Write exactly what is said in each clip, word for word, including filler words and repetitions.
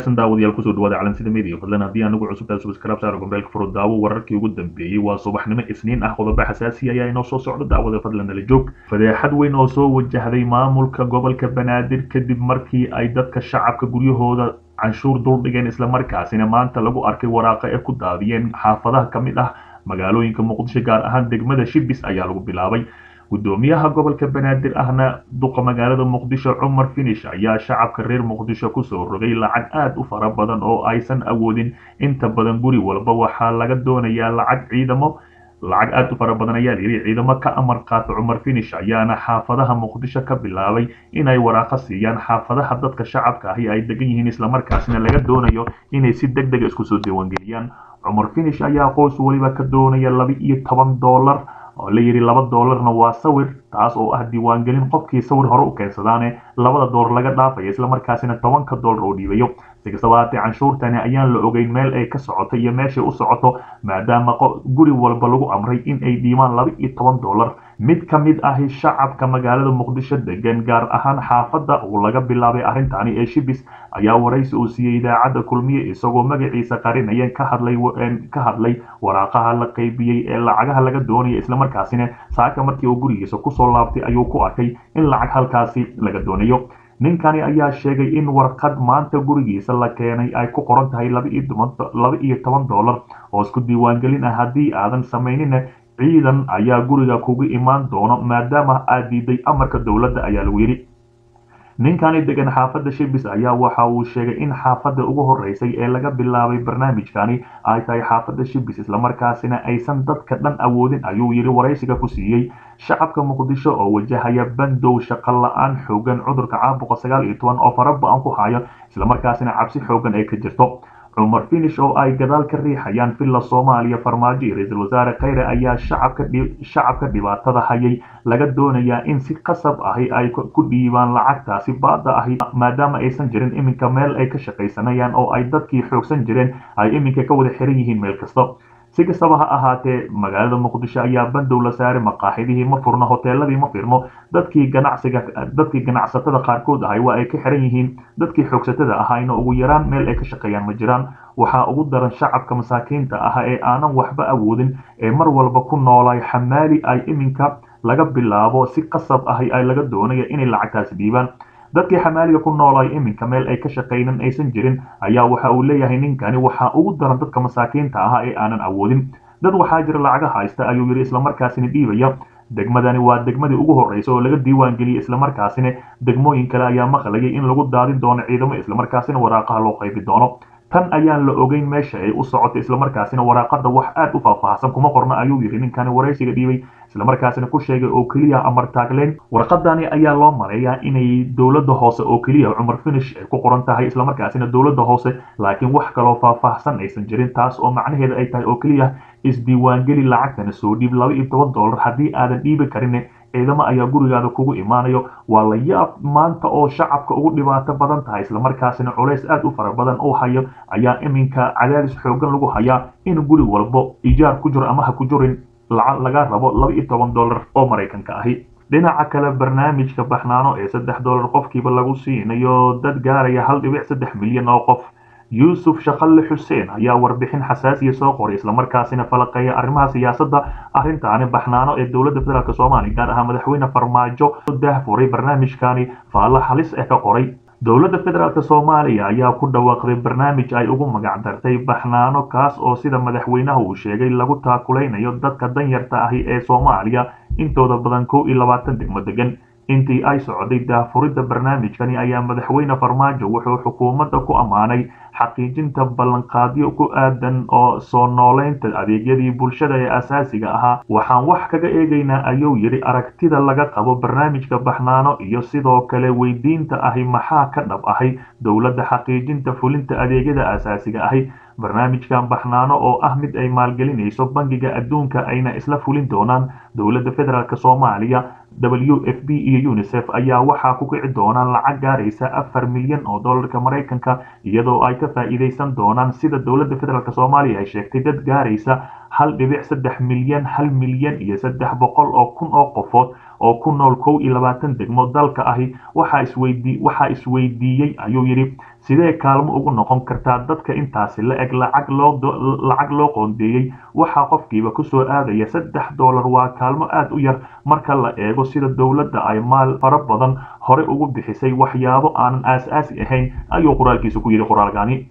wanaagsan daawadayaal kusoo dhawaada calansida media fadlan haddii aanu cusub tahay subscribe saar gombeelka furo daawo wararkii ugu dambeeyay waa subaxnimo isniin ah qodobo xasaasi ah ayaa inoo soo socda daawada fadlan nala joog fadeexad weyn oo soo wajahday maamulka gobolka banaadir kadib markii ay dadka shacabka guryahooda canshuur dul dhigeen isla markaasina maanta lagu arkay waraaqo ay ku daadiyeen xaafadaha ka mid ah magaalooyinka muqdisho gaar ahaan degmada shibis ayaa lagu bilaabay gudoomiyaha gobolka banaadir ahna duqa magaalada muqdisho cumar finish ayaa shacabka reer muqdisho kusoo rogay lacag aad u fara badan oo aysan awoodin inta badan guri walba waxaa laga doonayaa lacag ciidamo lacag aad u fara badan ayaa layidhi ciidamo ka amar qaata cumar finish ayaana xaafadaha muqdisho ka bilaabay inay waraaqo siiyaan xaafadaha dadka shacabka ahi ay degan yihiin islamarkaasina laga doonayo inay si deg dega isku soo diiwaangeliyaan cumar finish ayaa qoys waliba ka doonaya laba iyo toban dollar oo la yiri laba dollarna waa sawir taas oo ah diiwaangelin qofkii sawir hore u keensadaane labada dollar laga dhaafayo isla markaasina tobanka dollar oo dhiibayo si kastaba haatee canshuurtani ayaan la ogeyn meel ay ka socoto iyo meeshay u socoto maadaama guri walba lagu amray in ay dhiibaan laba iyo toban dollar mid ka mid ahi shacabka magaalada muqdisho degan gaar ahaan xaafadda uu laga bilaabay arrintani ee shibis ayaa waraysi uu siiyey idaacadda kulmiye isagoo magaciisa qarinaya ka hadlay ka hadlay waraaqaha la qaybiyey ee lacagaha laga doonaya islamarkaasina saaka markii uu gurigiisa kusoo laabtay ayuu ku arkay in lacag halkaasi laga doonayo ninkani ayaa sheegay in warqad maanta gurigiisa la keenay ay ku qoran tahay laba iyo toban dollar oo isku diiwaangelin ah haddii aadan samaynin ciidan ayaa guriga kugu imaan doono maadaama aad diiday amarka dowladda ayaa lagu yidhi ninkani degan xaafadda shibis ayaa waxa uu sheegay in xaafadda ugu horeysay ee laga bilaabay barnaamijkani ay tahay xaafadda shibis islamarkaasina aysan dadka dhan awoodin ayuu yidhi waraysiga ku siiyey shacabka muqdisho oo wajahaya bandow shaqo la-aan xoogan cudurka caabuqa sagaal iyo toban oo faraba-an ku hayo islamarkaasina cabsi xoogan ay ka jirto cumar finish oo ay gadaal ka riixayaan villa soomaaliya farmaajo iyo ra-iisul wasaare khayre ayaa shacabka shacabka dhibaatada hayay laga doonayaa in si qasab ahi ay ku dhiibaan lacagtaasi baada ahi maadaama aysan jirin iminka meel ay ka shaqaysanayaan oo ay dadkii xoogsan jireen ay iminka ka wada xiran yihiin meel kasta si kastaba ha ahaatee magaalada muqdisho ayaa bandow la saaray maqaaxidihii ma furno hoteeladii ma firmo dadkii ganacsiga dadkii ganacsatada qaarkood ahay waa ay ka xiran yihiin dadkii xoogsatada ahayna ugu yaraan meel ay ka shaqeeyaan ma jiraan waxaa ugu daran shacabka masaakiinta ah ee aanan waxba awoodin ee mar walba ku noolay xamaali ay iminka laga bilaabo si qasab ahi ay laga doonaya inay lacagtaasi dhiibaan dadkii xamaaliga ku noolay iminka meel ay ka shaqaynan aysan jirin ayaa waxa uu leeyahay ninkani waxaa ugu daran dadka masaakiinta ah ee aanan awoodin dad waxaa jira lacaga haysta ayuu yidhi islamarkaasina dhiibaya degmadani waa degmadii ugu horreysa oo laga diiwaan geliyey islamarkaasina degmooyin kale ayaa maqlayay in lagu daadin doono ciidamo islamarkaasina waraaqaha loo qaybi doono tan ayaan la ogeyn meesha ay u socoto islamarkaasina waraaqada wax aad u faahfaahsan kuma qorna ayuu yidhi ninkani waraysiga dhiibay islamarkaasina ku sheegay oo keliya amar taagleen warqadani ayaa loo maleeyaa inay dowladda hoose oo keliya cumar finish ay ku qoran tahay islamarkaasina dowladda hoose laakiin wax kaloo faahfaahsan aysan jirin taas oo macnaheeda ay tahay oo keliya isdiiwaangeli lacagtana soo dhiib laba iyo toban dollar haddii aadan dhiibi karin ciidamo ayaa gurigaada kugu imaanayo waa la yaab maanta oo shacabka ugu dhibaato badan tahay islamarkaasina culays aad u fara badan uu hayo ayaa iminka cadaadis xoogan lagu hayaa in guri walbo ijaar ku jiro ama ha ku jirin lacag laga rabo laba iyo toban dollar oo maraykanka ahi dhinaca kale barnaamijka baxnaano ee saddex dollar qofkiiba lagu siinayo dad gaaraya hal dhibic saddex milyan oo qof yuusuf shaqalle xuseen ayaa warbixin xasaasiya soo qoray islamarkaasina falaqeeya arrimaha siyaasadda arrintaani baxnaano ee dowladda federaalk soomaaliya gaar ahaan madaxweyne farmaajo daahfuray barnaamijkani faalla halis eh ka qoray dowladda federaalk soomaaliya ayaa ku dhawaaqday barnaamij ay ugu magac dartay baxnaano kaas oo sida madaxweynaha uu sheegay lagu taakuleynayo dadka danyarta ahi ee soomaaliya intooda badan kow iyo labaatan degmo degan intii ay socday daahfuridda barnaamijkani ayaa madaxweyne farmaajo wuxuu xukuumadda ku ammaanay xaqiijinta ballanqaadyo ku aadan oo soo nooleynta adeegyadii bulshada ee asaasiga ahaa waxaan wax kaga eegaynaa ayuu yidhi aragtida laga qabo barnaamijka baxnaano iyo sidoo kale weydiinta ahi maxaa ka dhab ahay dowladda xaqiijinta fulinta adeegyada asaasiga ahi barnaamijkan baxnaano oo ah mid ay maalgelinayso bangiga adduunka ayna isla fulin doonaan dowladda federaalk soomaaliya w f b iyo unicef ayaa waxaa ku kici doonaan lacag gaaraysa afar milyan oo dollarka maraykanka iyadoo ay ka faa'iidaysan doonaan sida dowladda federaalk soomaaliya ay sheegtay dad gaaraysa hal dhibic saddex milyan hal milyan iyo saddex boqol oo kun oo qofood oo ku nool kow iyo labaatan degmo dalka ahi waxaa isweydii waxaa isweydiiyey ayuu yidhi sidee kaalmo ugu noqon kartaa dadka intaasi la eg lacag loo lacag loo qoondeeyey waxaa qofkiiba kusoo aadaya saddex doolar waa kaalmo aad u yar marka la eego sida dowladda ay maal fara badan hore ugu bixisay waxyaabo aanan aas-aasi ahayn ayuu qoraalkiisa ku yidhi qoraalkani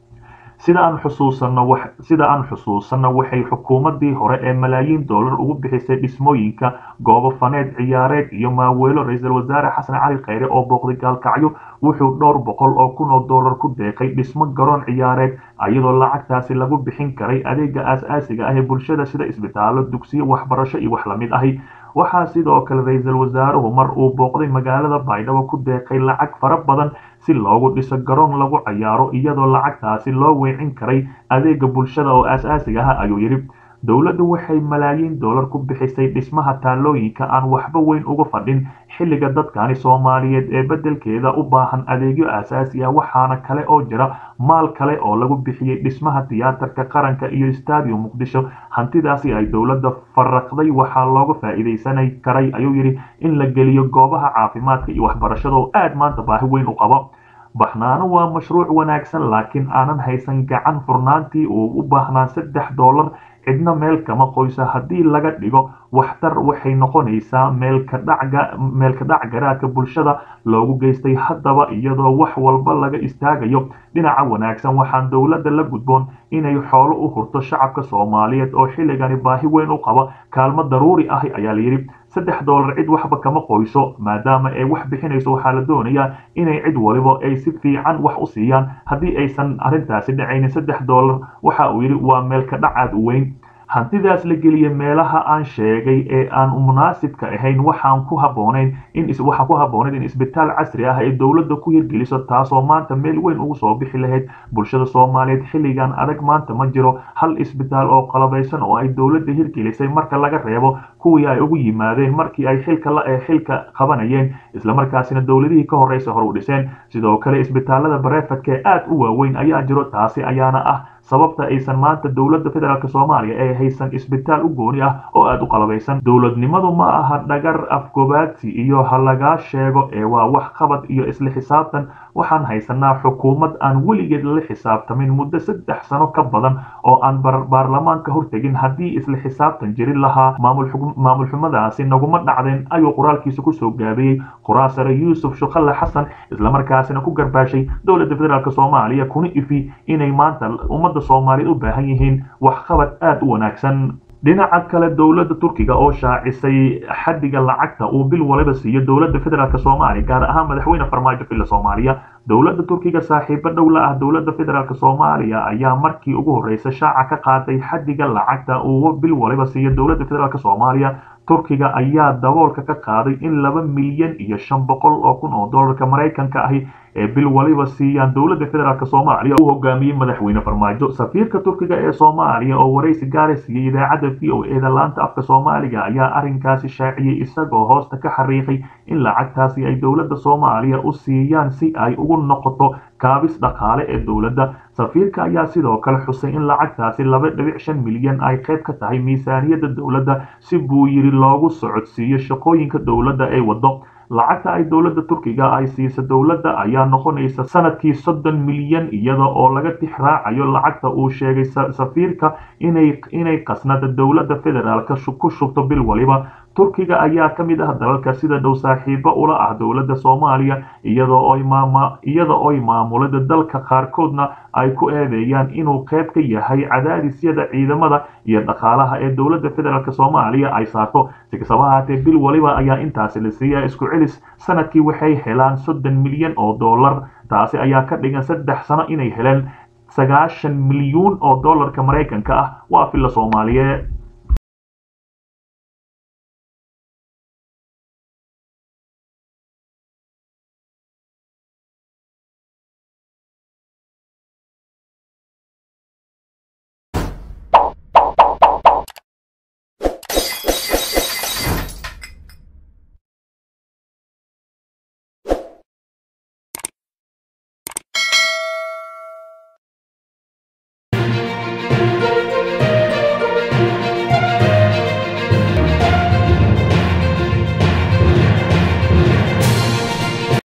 sida aan xusuusano sida aan xusuusano waxay xukuumadii hore ee malaayiin doolar ugu bixisay dhismooyinka goobo faneed ciyaareed iyo maaweelo ra-iisul wasaare xasan cali kheyre oo booqday gaalkacyo wuxuu dhowr boqol oo kun oo doolar ku deeqay dhismo garoon ciyaareed iyadoo lacagtaasi lagu bixin karay adeega aas-aasiga ah ee bulshada sida isbitaallo dugsiyo waxbarasho iyo wax lamid ahi waxaa sidoo kale ra-iisul wasaaruhu mar uu booqday magaalada baydhabo ku deeqay lacag fara badan si loogu dhiso garoon lagu ciyaaro iyadoo lacagtaasi loo weecin karay adeega bulshada oo aas-aasiga ah ayuu yidhi dowladdu waxay malaayiin doolar ku bixisay dhismaha taalooyinka aan waxba weyn uga fadhin xilliga dadkani soomaaliyeed ee beddelkeeda u baahan adeegyo aasaasi ah waxaana kale oo jira maal kale oo lagu bixiyey dhismaha tiyaatarka qaranka iyo stadium muqdisho hantidaasi ay dowladda faraqday waxaa looga faa'iidaysan karay ayuu yidhi in la geliyo goobaha caafimaadka iyo waxbarashada oo aad maanta baahi weyn u qabo baxnaano waa mashruuc wanaagsan laakiin aanan haysan gacan furnaantii uu u baahnaa saddex doolar cidna meel kama qoysa haddii laga dhigo waxtar waxay noqonaysaa meelka dhacga meelka dhac garaadka bulshada loogu geystay haddaba iyadoo wax walba laga istaagayo dhinaca wanaagsan waxaan dowladda la gudboon inay xoolo u hurto shacabka soomaaliyeed oo xilligani baahi weyn u qaba kaalmo daruuri ah ayaa la yidhi saddex doolar cid waxba kama qoyso maadaama ay wax bixinayso waxaa la doonayaa inay cid waliba ay si fiican wax u siiyaan haddii aysan arrintaasi dhacaynin saddex doolar waxa uu yidhi waa meelka dhac aad u weyn hantidaas la geliya meelaha aan sheegay ee aan munaasibka ahayn waxaan ku habboonayn in waxa ku habboonayd in isbitaal casri ah ay dowladda ku hirgeliso taasoo maanta meel weyn ugu soo bixi lahayd bulshada soomaaliyeed xilligan adag maanta ma jiro hal isbitaal oo qalabaysan oo ay dowladda hirgelisay marka laga reebo kuwii ay ugu yimaadeen markii ay xilka la ee xilka qabanayeen islamarkaasina dowladihii ka horeysa hore u dhiseen sidoo kale isbitaalada bareefadka ee aad u waaweyn ayaa jiro taasi ayaana ah sababta aysan maanta dowladda federaalk soomaaliya ee haysan isbitaal u gooni ah oo aad u qalabaysan dowladnimadu ma aha dhagar afgobaadsi iyo ha lagaa sheego ee waa wax qabad iyo isla xisaabtan waxaan haysanaa xukuumad aan weligeed la xisaabtamin muddo saddex sano ka badan oo aan baarlamaanka hortegin haddii isla xisaabtan jirin lahaa maamul xumadaasi naguma dhacdeen ayuu qoraalkiisa kusoo gaabiyey quraasare yuusuf shukalle xasan islamarkaasina ku garbaashay dowladda federaalk soomaaliya kuna ifi inay maanta ummadda soomaaliyeed u baahan yihiin waxqabad aad u wanaagsan dhinaca kale dowladda turkiga oo shaacisay xaddiga lacagta uu bil waliba siiyo dowladda federaalk soomaaliya gaar ahaan madaxweyne farmaajo filla soomaaliya dowladda turkiga saaxiibo dhow la ah dowladda federaalk soomaaliya ayaa markii ugu horreysay shaaca ka qaaday xaddiga lacagta uu bil waliba siiyo dowladda federaalk soomaaliya turkiga ayaa daboolka ka qaaday in laba milyan iyo shan boqol oo kun oo doolarka maraykanka ahi ee bil waliba siiyaan dowladda federaalk soomaaliya uu hogaamiyey madaxweyne farmaajo safiirka turkiga ee soomaaliya oo waraysi gaara siiyey idaacadda v o e da laanta afka soomaaliga ayaa arrinkaasi shaaciyey isagoo hoosta ka xariiqay in lacagtaasi ay dowladda soomaaliya u siiyaan si ay ugu noqoto kaabis dhaqaale ee dowladda safiirka ayaa sidoo kale xusay in lacagtaasi laba dhibic shan milyan ay qayb ka tahay miisaaniyadda dowladda si buu yidhi loogu socodsiiyo shaqooyinka dowladda ay waddo lacagta ay dowladda turkiga ay siisa dowladda ayaa noqonaysa sanadkii soddon milyan iyada oo laga tix raacayo lacagta uu sheegay safiirka inay inay qasnada dowladda federaalka ku shubto bil waliba turkiga ayaa ka mid ah dalalka sida dhow saaxiibo ula ah dowladda soomaaliya iyadoo oy maama iyada oy maamulada dalka qaarkoodna ay ku eedeeyaan inuu qayb ka yahay cadaadisyada ciidamada iyo dhaqaalaha ee dowladda federaalk soomaaliya ay saarto si kastaba ahaatee bil waliba ayaa intaasi la siiyaa isku celis sanadkii waxay helaan soddon milyan oo dollar taasi ayaa ka dhigan saddex sano inay heleen sagaashan milyuun oo dollarka maraykanka ah waa filla soomaaliyeed